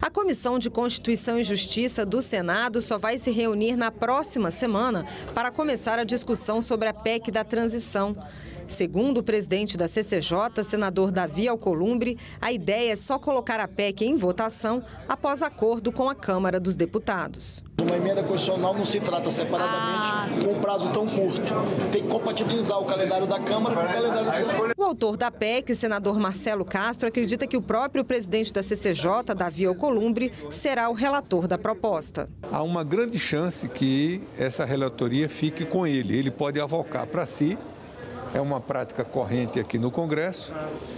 A Comissão de Constituição e Justiça do Senado só vai se reunir na próxima semana para começar a discussão sobre a PEC da transição. Segundo o presidente da CCJ, senador Davi Alcolumbre, a ideia é só colocar a PEC em votação após acordo com a Câmara dos Deputados. Uma emenda constitucional não se trata separadamente com um prazo tão curto. Tem que compatibilizar o calendário da Câmara com o calendário do Senado. O autor da PEC, senador Marcelo Castro, acredita que o próprio presidente da CCJ, Davi Alcolumbre, será o relator da proposta. Há uma grande chance que essa relatoria fique com ele. Ele pode avocar para si. É uma prática corrente aqui no Congresso.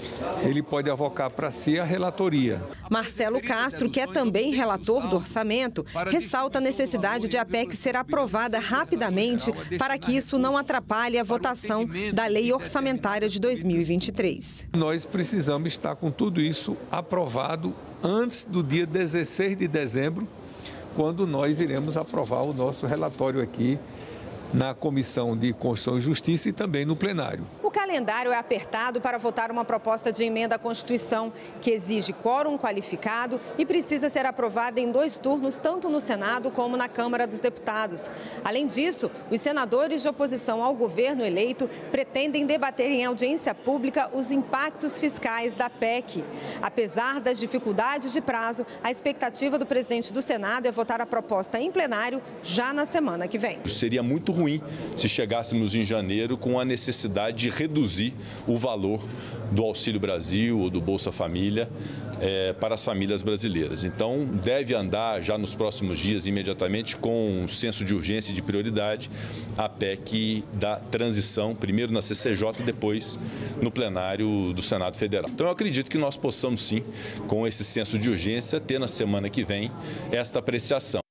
Ele pode avocar para si a relatoria. Marcelo Castro, que é também relator do orçamento, ressalta a necessidade de a PEC ser aprovada rapidamente para que isso não atrapalhe a votação da Lei Orçamentária de 2023. Nós precisamos estar com tudo isso aprovado antes do dia 16 de dezembro, quando nós iremos aprovar o nosso relatório aqui na Comissão de Constituição e Justiça e também no plenário. O calendário é apertado para votar uma proposta de emenda à Constituição que exige quórum qualificado e precisa ser aprovada em 2 turnos, tanto no Senado como na Câmara dos Deputados. Além disso, os senadores de oposição ao governo eleito pretendem debater em audiência pública os impactos fiscais da PEC. Apesar das dificuldades de prazo, a expectativa do presidente do Senado é votar a proposta em plenário já na semana que vem. Seria muito ruim se chegássemos em janeiro com a necessidade de reduzir o valor do Auxílio Brasil ou do Bolsa Família para as famílias brasileiras. Então, deve andar já nos próximos dias, imediatamente, com um senso de urgência e de prioridade, a PEC da transição, primeiro na CCJ e depois no plenário do Senado Federal. Então, eu acredito que nós possamos, sim, com esse senso de urgência, ter na semana que vem esta apreciação.